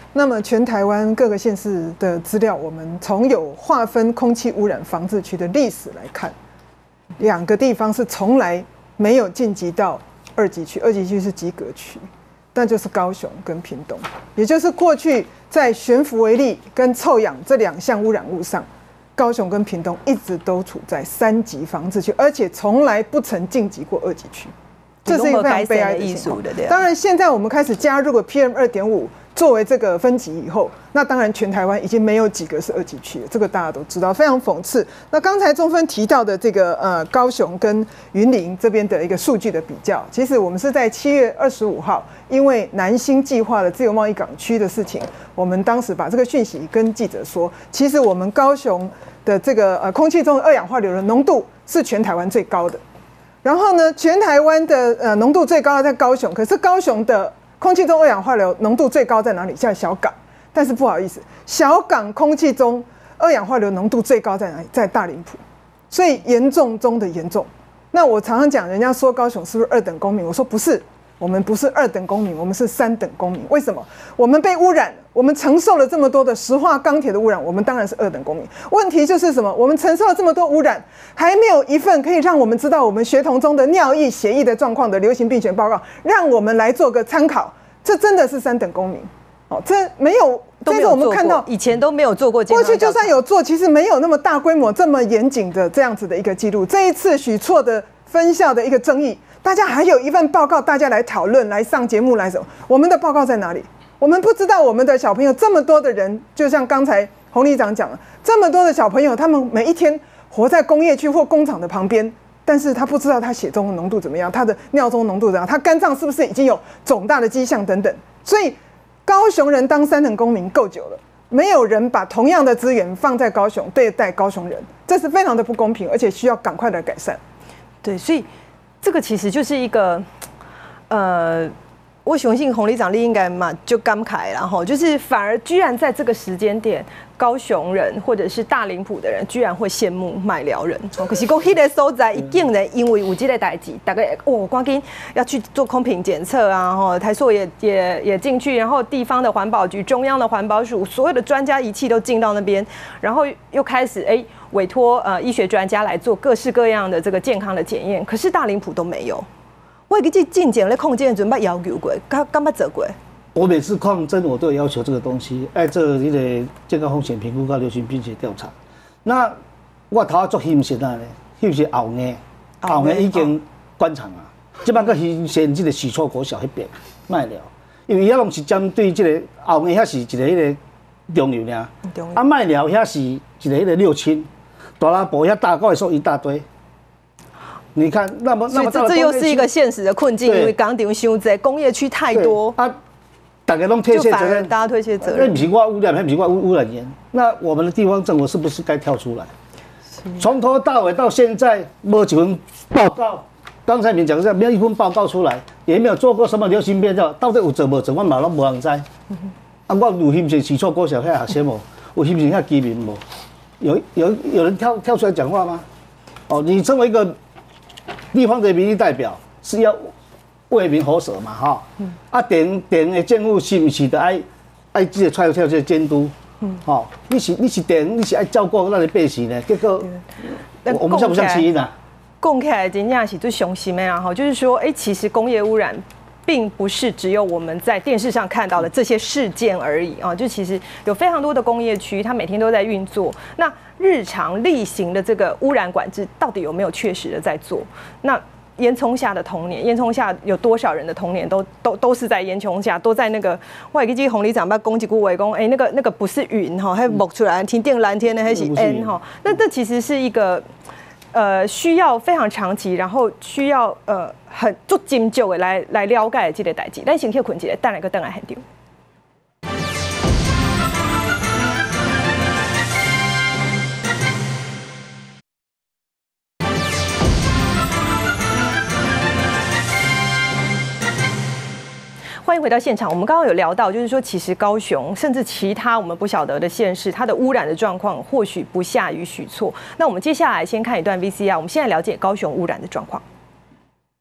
那么全台湾各个县市的资料，我们从有划分空气污染防治区的历史来看，两个地方是从来没有晋级到二级区，二级区是及格区，那就是高雄跟屏东，也就是过去在悬浮微粒跟臭氧这两项污染物上，高雄跟屏东一直都处在三级防治区，而且从来不曾晋级过二级区，这是一个非常悲哀的艺术的。当然，现在我们开始加入了 P M 二点五作为这个分级以后，那当然全台湾已经没有几个是二级区了，这个大家都知道，非常讽刺。那刚才中分提到的这个呃高雄跟云林这边的一个数据的比较，其实我们是在七月二十五号，因为南新计划的自由贸易港区的事情，我们当时把这个讯息跟记者说，其实我们高雄的这个呃空气中的二氧化硫的浓度是全台湾最高的。然后呢，全台湾的呃浓度最高的在高雄，可是高雄的空气中二氧化硫浓度最高在哪里？在小港。但是不好意思，小港空气中二氧化硫浓度最高在哪里？在大林埔。所以严重中的严重。那我常常讲，人家说高雄是不是二等公民？我说不是，我们不是二等公民，我们是三等公民。为什么？我们被污染，我们承受了这么多的石化、钢铁的污染，我们当然是二等公民。问题就是什么？我们承受了这么多污染，还没有一份可以让我们知道我们学童中的尿液、血液的状况的流行病学报告，让我们来做个参考。这真的是三等公民。哦，这没有，这是我们看到以前都没有做过。 过去就算有做，其实没有那么大规模、这么严谨的这样子的一个记录。这一次许错的分校的一个争议，大家还有一份报告，大家来讨论、来上节目、来什么？我们的报告在哪里？我们不知道我们的小朋友这么多的人，就像刚才洪里长讲了，这么多的小朋友，他们每一天活在工业区或工厂的旁边，但是他不知道他血中的浓度怎么样，他的尿中浓度怎么样，他肝脏是不是已经有肿大的迹象等等。所以高雄人当三等公民够久了，没有人把同样的资源放在高雄对待高雄人，这是非常的不公平，而且需要赶快的改善。 对，所以这个其实就是一个，呃，我相信洪里长你应该嘛就感慨啦吼，就是反而居然在这个时间点，高雄人或者是大林埔的人居然会羡慕麦寮人，可是讲迄个所在一定呢，因为有这个代志，大概哦，赶紧要去做空品检测啊，吼，台塑也也也进去，然后地方的环保局、中央的环保署，所有的专家仪器都进到那边，然后又开始哎。委托呃医学专家来做各式各样的这个健康的检验，可是大林埔都没有。我记进检咧控检准备要求过，敢敢捌做过？ 我每次抗争我都有要求这个东西，爱做你个健康风险评估跟流行病学调查。那我头做新鲜啊咧，迄是后年，后年已经关厂啊，即摆个新鲜即个许厝国小迄边卖了，因为遐拢是针对即个后年遐是一个迄个中油尔，啊卖了遐是一个迄个六轻。大拉伯遐大高的数一大堆，你看那么那么这这又是一个现实的困境，因为港场伤济，工业区太多啊，大家拢推卸责任， 大家推卸责任。 那不是我污染，那不是我污污染源，那我们的地方政府是不是该跳出来？从头到尾到现在没几份报告，刚才你讲的没有一份报告出来，也没有做过什么流行病调，到底有做无做，我嘛拢无人知。啊，我有兴趣起错国小遐学生无？有兴趣遐居民无？有有有人跳跳出来讲话吗？哦，你身为一个地方的民意代表，是要为民喉舌嘛，哈、嗯。啊，电电的政府是不是得爱爱这个出来跳这个监督？嗯。哦，你是你是电，你是爱照顾咱的百姓呢？结果我们像不像起因啊？ 讲起来真正是最伤心的啦，哈，就是说，哎、欸，其实工业污染。并不是只有我们在电视上看到的这些事件而已啊，就其实有非常多的工业区，它每天都在运作。那日常例行的这个污染管制，到底有没有确实的在做？那烟囱下的童年，烟囱下有多少人的童年都都都是在烟囱下，都在那个我记得洪里长把攻击顾伟公，哎，那个那个不是云哈，还冒出来天定蓝天的还是烟哈，那这其实是一个。呃，需要非常长期，然后需要呃很足深究的来来了解这个代志。咱先去困一下，等下个等来现场。欢迎回到现场。我们刚刚有聊到，就是说，其实高雄甚至其他我们不晓得的县市，它的污染的状况或许不下于许错。那我们接下来先看一段 V C R， 我们现在了解高雄污染的状况。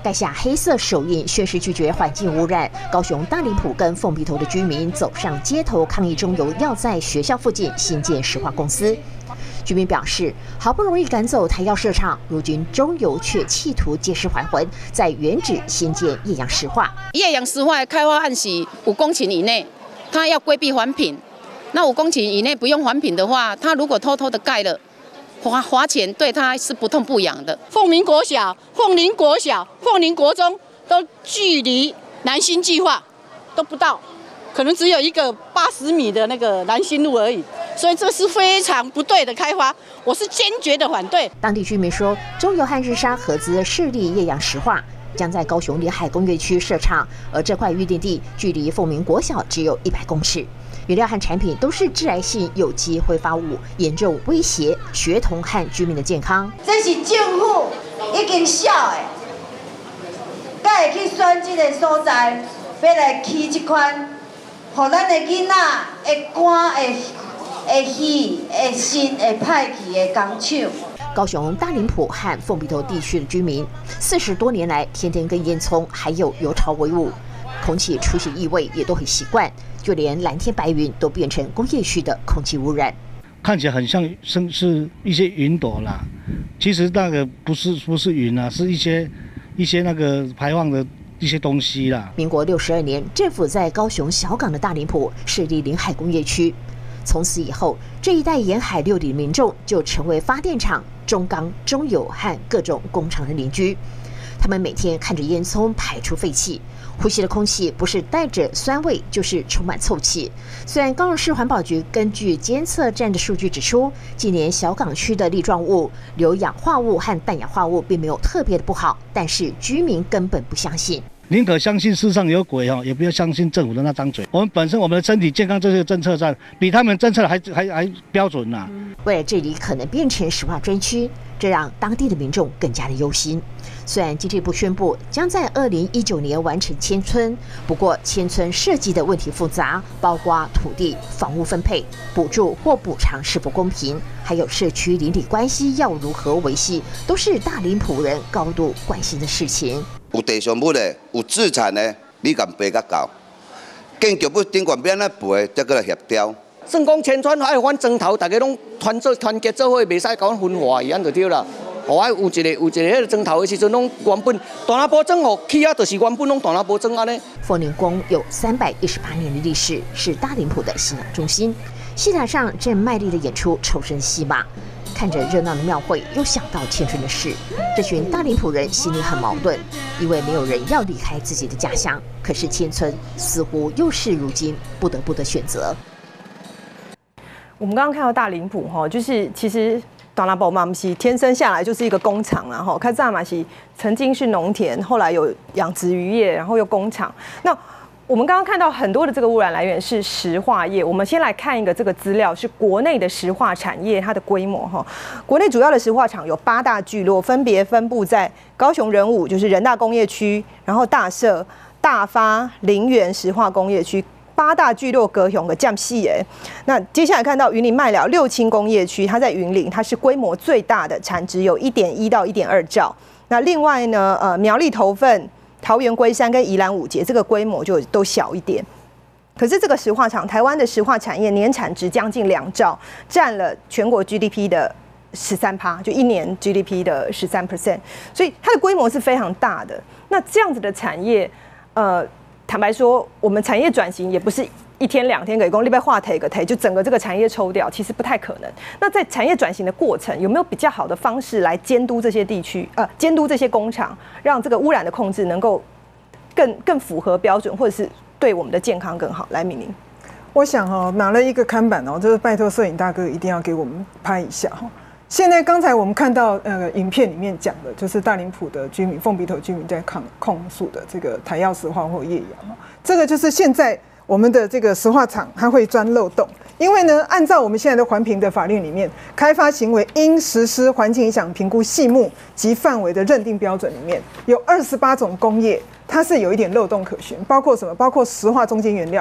盖下黑色手印，宣示拒绝环境污染。高雄大林埔跟凤鼻头的居民走上街头抗议中油要在学校附近新建石化公司。居民表示，好不容易赶走台药设厂，如今中油却企图借尸还魂，在原址新建叶阳石化。 叶阳石化的开发案是五公顷以内，它要规避环评。那五公顷以内不用环评的话，它如果偷偷的盖了，花花钱对它是不痛不痒的。 凤鸣国小、凤林国小、凤林国中都距离南新计划都不到，可能只有一个八十米的那个南新路而已。所以这是非常不对的开发，我是坚决的反对。 当地居民说，中油和日商合资设立叶阳石化，将在高雄临海工业区设厂，而这块预定地距离凤鸣国小只有一百公尺。原料和产品都是致癌性有机挥发物，严重威胁学童和居民的健康。 这是政府已经晓的，才会去选这个所在，要来起这款，让咱的囡仔会肝会。会气、会心、会歹气的工厂。 高雄大林埔和凤鼻头地区的居民，四十多年来天天跟烟囱还有油槽为伍，空气出现异味也都很习惯，就连蓝天白云都变成工业区的空气污染。 看起来很像是是一些云朵啦，其实那个不是不是云啊，是一些一些那个排放的一些东西啦。 民国六十二年，政府在高雄小港的大林埔设立临海工业区。从此以后，这一带沿海六里的民众就成为发电厂、中钢、中油和各种工厂的邻居。他们每天看着烟囱排出废气，呼吸的空气不是带着酸味，就是充满臭气。虽然高雄市环保局根据监测站的数据指出，近年小港区的粒状物、硫氧化物和氮氧化物并没有特别的不好，但是居民根本不相信。 宁可相信世上有鬼哈，也不要相信政府的那张嘴。我们本身我们的身体健康这些政策上，比他们政策还还还标准呐、啊。 未来这里可能变成石化专区，这让当地的民众更加的忧心。虽然经济部宣布将在二零一九年完成迁村，不过迁村涉及的问题复杂，包括土地、房屋分配、补助或补偿是否公平，还有社区邻里关系要如何维系，都是大林埔人高度关心的事情。 有地上物的，有资产的，你敢赔甲到？建筑物顶悬边仔赔，再过来协调。 算讲迁村爱反砖头，大家拢团做团结做伙，袂使讲分化，伊安就对啦。互爱有一个有一个迄个砖头的时阵，拢原本大拿坡庄哦，起啊就是原本拢大拿坡庄安尼。 凤林宫有三百一十八年的历史，是大林埔的信仰中心。戏台上正卖力的演出酬神戏码。看着热闹的庙会，又想到迁村的事，这群大林埔人心里很矛盾，因为没有人要离开自己的家乡，可是迁村似乎又是如今不得不的选择。 我们刚刚看到大林埔哈，就是其实大林埔嘛，不是天生下来就是一个工厂啦哈，看在嘛是曾经是农田，后来有养殖渔业，然后又工厂。那我们刚刚看到很多的这个污染来源是石化业，我们先来看一个这个资料，是国内的石化产业它的规模哈。国内主要的石化厂有八大聚落，分别分布在高雄仁武，就是仁大工业区，然后大社、大发、林园石化工业区。八大聚落高雄的降细诶，那接下来看到云林麦寮六轻工业区，它在云林，它是规模最大的，产值有一点一到一点二兆。那另外呢，呃，苗栗头份、桃园龟山跟宜兰五节，这个规模就都小一点。可是这个石化厂，台湾的石化产业年产值将近两兆，占了全国 G D P 的十三趴，就一年 G D P 的十三 percent， 所以它的规模是非常大的。那这样子的产业，呃。坦白说，我们产业转型也不是一天两天可以讲，你被化提个提，就整个这个产业抽掉，其实不太可能。那在产业转型的过程，有没有比较好的方式来监督这些地区，呃，监督这些工厂，让这个污染的控制能够更更符合标准，或者是对我们的健康更好？来，明玲， 我想哈、哦，拿了一个看板哦，就是拜托摄影大哥一定要给我们拍一下哈。现在刚才我们看到呃影片里面讲的，就是大林埔的居民、凤鼻头居民在抗控诉的这个台药石化或叶阳，这个就是现在我们的这个石化厂它会钻漏洞，因为呢，按照我们现在的环评的法律里面，开发行为应实施环境影响评估细目及范围的认定标准里面，有二十八种工业它是有一点漏洞可循，包括什么？包括石化中间原料。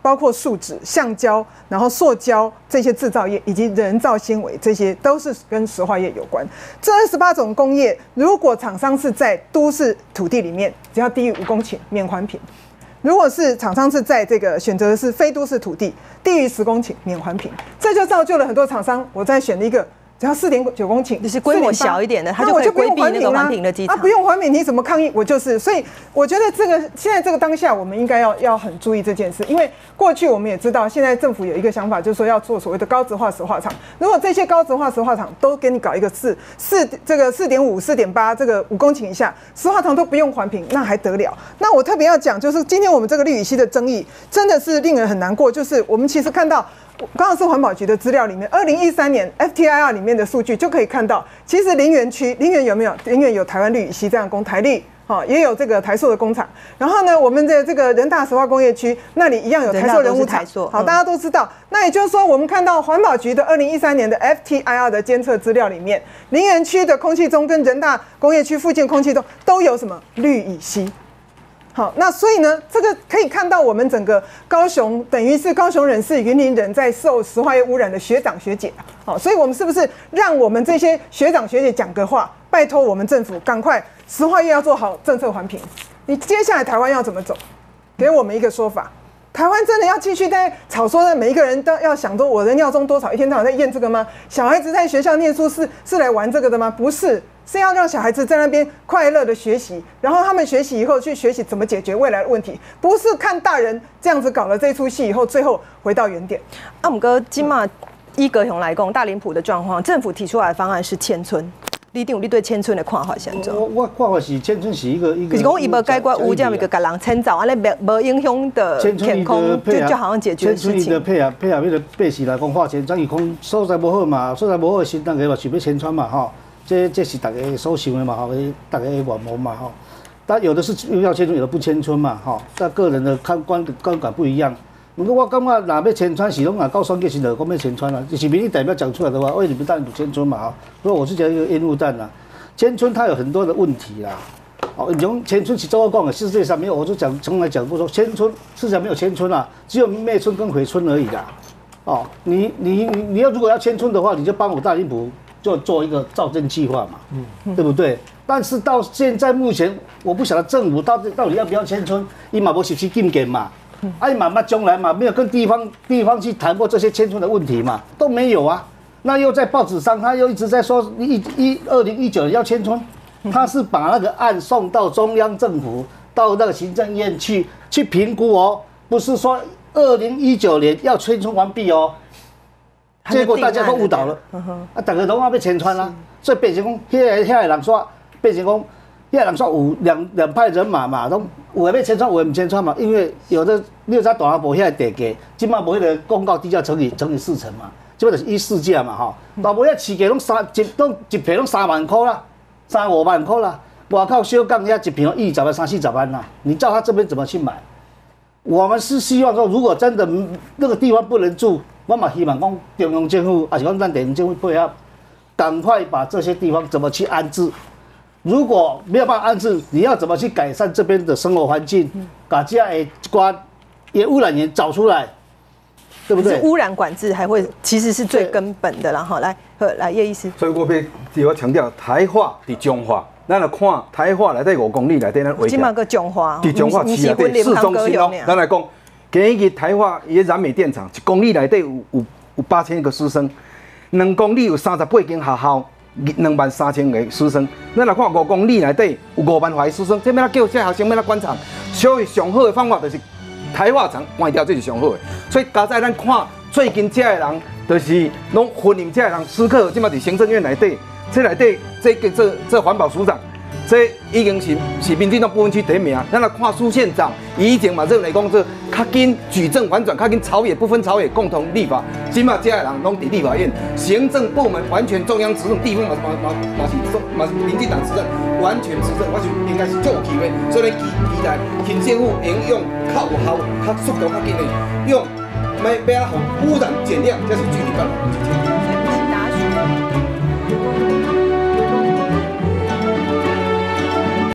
包括树脂、橡胶，然后塑胶这些制造业以及人造纤维，这些都是跟石化业有关。这二十八种工业，如果厂商是在都市土地里面，只要低于五公顷免环评；如果是厂商是在这个选择的是非都市土地，低于十公顷免环评。这就造就了很多厂商，我在选了一个。只要四点九公顷， 就是规模小一点的，它就可以规避那个环评的机场。 啊，不用环评，你怎么抗议？我就是，所以我觉得这个现在这个当下，我们应该要要很注意这件事，因为过去我们也知道，现在政府有一个想法，就是说要做所谓的高质化石化厂。如果这些高质化石化厂都给你搞一个四四这个四点五、四点八这个五公顷以下，石化厂都不用环评，那还得了？那我特别要讲，就是今天我们这个氯乙烯的争议，真的是令人很难过。就是我们其实看到。刚刚是环保局的资料里面，二零一三年 F T I R 里面的数据就可以看到，其实林园区，林园有没有？林园有台湾氯乙烯这样工台氯，哈，也有这个台塑的工厂。然后呢，我们的这个人大石化工业区那里一样有台塑人物厂，好，大家都知道。那也就是说，我们看到环保局的二零一三年的 F T I R 的监测资料里面，林园区的空气中跟人大工业区附近空气中都有什么氯乙烯。好，那所以呢，这个可以看到我们整个高雄等于是高雄人是云林人在受石化业污染的学长学姐。好，所以我们是不是让我们这些学长学姐讲个话，拜托我们政府赶快石化业要做好政策环评。你接下来台湾要怎么走？给我们一个说法。台湾真的要继续在吵说的每一个人都要想说我的尿中多少，一天到晚在验这个吗？小孩子在学校念书是是来玩这个的吗？不是。是要让小孩子在那边快乐的学习，然后他们学习以后去学习怎么解决未来的问题，不是看大人这样子搞了这出戏以后，最后回到原点。 啊，姆哥，今嘛依高雄来讲，大林埔的状况，政府提出来的方案是迁村。你定你对迁村的看法是安怎？ 我我看法是迁村是一个一个。可是讲伊无解决有这样一个甲人迁走，安尼无无影响的天空，就就好像解决的事情。 迁村的配合配合迄个百姓来讲划迁，怎伊讲所在无好嘛，所在无好的新当个嘛想要迁村嘛吼。这这是大家所想的嘛，吼，大家的愿望嘛，吼。但有的是要迁村，有的不迁村嘛，吼。但个人的看观观感不一样。不过我感觉，若要迁村，是拢啊到选举时就讲要迁村啦。就是民意代表讲出来的话，为什么当然不迁村嘛？哈，所以我是觉得一个烟雾弹啦。迁村它有很多的问题啦。哦，你讲迁村是怎么讲的？世界上没有，我就讲从来讲过说，迁村世界上没有迁村啦，只有灭村跟回村而已啦。哦，你你你你要如果要迁村的话，你就帮我大林埔。就做一个造镇计划嘛，嗯，对不对？但是到现在目前，我不晓得政府到底到底要不要迁村，伊嘛无实施禁检嘛，啊，伊嘛嘛将来嘛没有跟地方地方去谈过这些迁村的问题嘛，都没有啊。那又在报纸上，他又一直在说一一二零一九年要迁村，他是把那个案送到中央政府到那个行政院去去评估哦，不是说二零一九年要迁村完毕哦。结果大家都误导了，啊，大家拢要被迁村啦，所以变成讲，迄个遐个人说，变成讲，遐个人说有两两派人马嘛，拢有的要迁村，有的唔迁村嘛，因为有的你有在大阿婆遐个地价，即马无迄个公告地价乘以乘以四成嘛，即马就是一市价嘛吼，大婆遐市价拢三一拢一平拢三万块啦，三五万块啦，外口小港遐一平二十万三四十万啦，你叫他这边怎么去买？我们是希望说，如果真的那个地方不能住。我嘛希望讲中央政府，还是讲咱地方政府配合，赶快把这些地方怎么去安置。如果没有办法安置，你要怎么去改善这边的生活环境？把这样的关也污染源找出来，对不对？ 污染管制还会其实是最根本的啦。哈，来，来叶医师。 所以我必须要强调，台化伫中化，咱来看台化内底五公里内底咱围起。 今嘛个中化， 伫中化市内底市中心哦，咱来讲。今日台化伊个燃煤电厂一公里内底有有有八千个师生，两公里有三十八间学校，两万三千个师生。咱来看五公里内底有五万怀师生，这要哪叫这学生要哪管厂？所以上好的方法就是台化厂关掉，这是上好的。所以加在咱看最近这个人，就是拢混饮这个人，思克即马伫行政院内底，这内底这个这这环保署长。这已经是是民进党不分区第一名。咱来看苏县长，伊以前嘛，这来讲这较紧举政反转，较紧朝野不分朝野共同立法。今嘛这些人拢伫立法院，行政部门完全中央执政，地方嘛嘛嘛嘛是中嘛是民进党执政，完全执政，我想应该是足有机会。所以期期待新政府应用较有效、较速度较紧的用，要要啊，污染减量，这是距离办法。